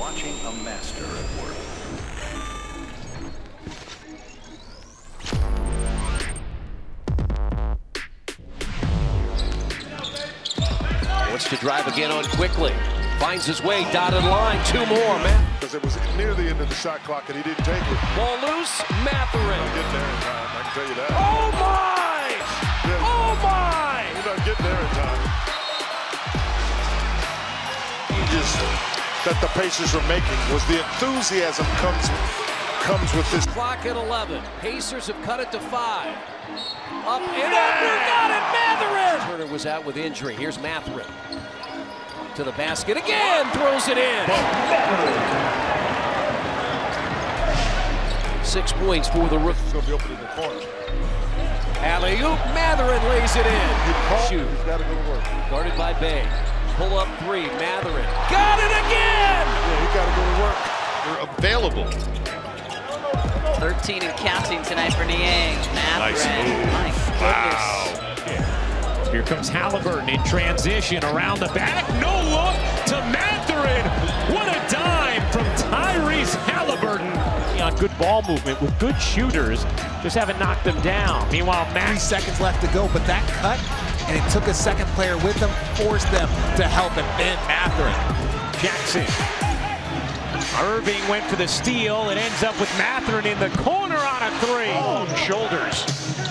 watching a master at work. Wants to drive again on quickly. Finds his way, dotted line, 2 more, man. Because it was near the end of the shot clock and he didn't take it. Ball loose, Mathurin. He'll get there in time, I can tell you that. Oh my! Yeah. Oh my! He's not getting there in time. That the Pacers are making was the enthusiasm comes with this. Clock at 11. Pacers have cut it to 5. Up and under, got it, Mathurin! Turner was out with injury. Here's Mathurin. To the basket again, throws it in. 6 points for the rookie. He's going to be open in the corner. Alley-oop, Mathurin lays it in. Shoot. He's got to go to work. Guarded by Bay. Pull up 3, Mathurin. Got it again! Yeah, he got to go to work. They're available. 13 and counting tonight for Niang. Mathurin. My goodness. Wow. Here comes Halliburton in transition around the back. No look to Mathurin. What a dime from Tyrese Halliburton. On good ball movement with good shooters, just haven't knocked them down. Meanwhile, 3 seconds left to go, but that cut, and it took a second player with them, forced them to help him. Ben Mathurin. Jackson. Irving went for the steal. It ends up with Mathurin in the corner on a 3. Oh, shoulders.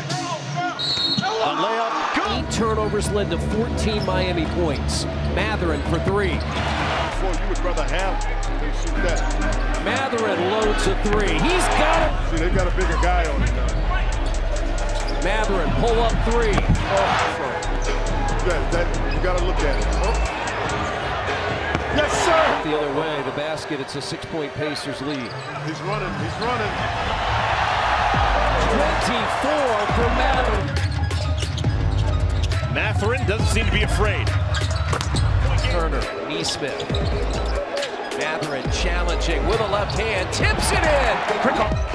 A layup. 8 turnovers led to 14 Miami points. Mathurin for 3. Before you would rather have than shoot that. Mathurin loads a 3. He's got it. See, they've got a bigger guy on him now. Mathurin pull up 3. You got to look at it. Oh. Yes, sir. The other way, the basket. It's a 6-point Pacers lead. He's running. He's running. 24 for Mathurin. Mathurin doesn't seem to be afraid. Turner, Nesmith. Mathurin challenging with a left hand, tips it in.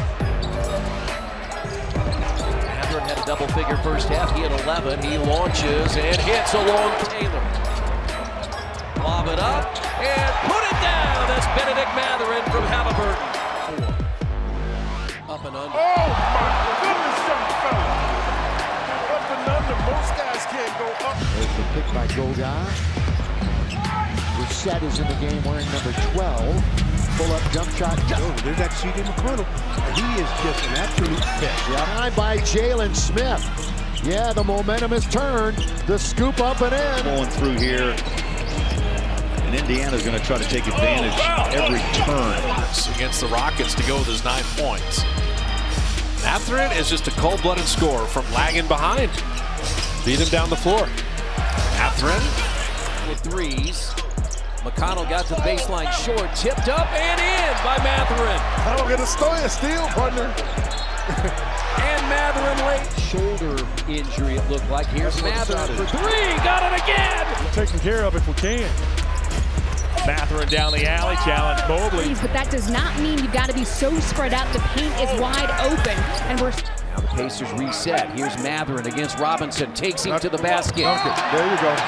Mathurin had a double-figure first half. He had 11. He launches and hits along Taylor. Lob it up and put it down. That's Benedict Mathurin from Halliburton. 4. Up and under. Oh my goodness, young fella! Up and under. Most guys can't go up. There's the pick by Goga. Reset is in the game wearing number 12. Pull-up jump shot. Oh, there's that CJ McConnell. He is just an absolute pest. Yeah. Time by Jalen Smith. Yeah, the momentum has turned. The scoop up and in. Going through here. And Indiana's going to try to take advantage every turn. Against the Rockets to go with his 9 points. Mathurin is just a cold-blooded scorer from lagging behind. Beat him down the floor. Mathurin with 3s. McConnell got to the baseline short, tipped up and in by Mathurin. I don't get a steal, partner. And Mathurin late. Shoulder injury, it looked like. Here's Mathurin for 3. Got it again. We're taking care of it if we can. Mathurin down the alley, challenge Mobley. But that does not mean you've got to be so spread out. The paint is wide open, and we're. Now the Pacers reset. Here's Mathurin against Robinson. Takes him to the basket. There you go.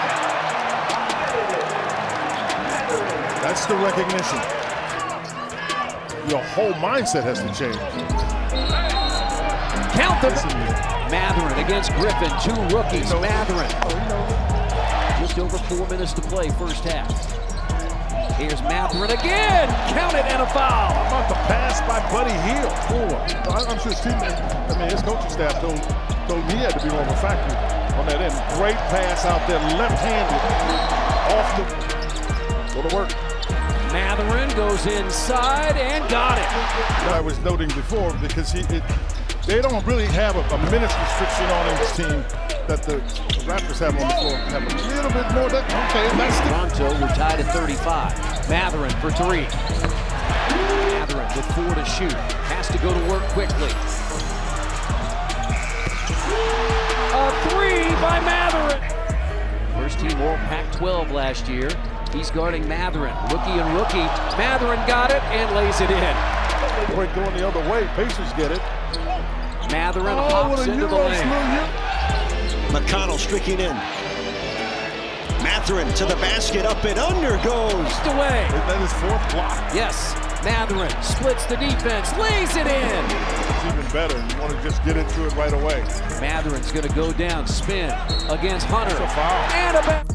That's the recognition. Your whole mindset has to change. Count them. Mathurin against Griffin. 2 rookies. Mathurin. Just over 4 minutes to play first half. Here's Mathurin again. Count it and a foul. How about the pass by Buddy Hield? 4. I'm sure his teammate, his coaching staff told me he had to be more of a factor on that end. Great pass out there, left-handed, off the. Go to work. Mathurin goes inside and got it. I was noting before because they don't really have a minutes restriction on his team that the Raptors have on the floor. Have a little bit more. Okay, that's Toronto, we're tied at 35. Mathurin for 3. Mathurin with 4 to shoot. Has to go to work quickly. A 3 by Mathurin. First team All Pac-12 last year. He's guarding Mathurin. Rookie and rookie. Mathurin got it and lays it in. Point going the other way. Pacers get it. Mathurin hops into the lane. McConnell streaking in. Mathurin to the basket, up and under goes. Away. That is fourth block. Yes, Mathurin splits the defense, lays it in. It's even better. You want to just get into it right away. Mathurin's going to go down, spin against Hunter. That's a foul. And a back.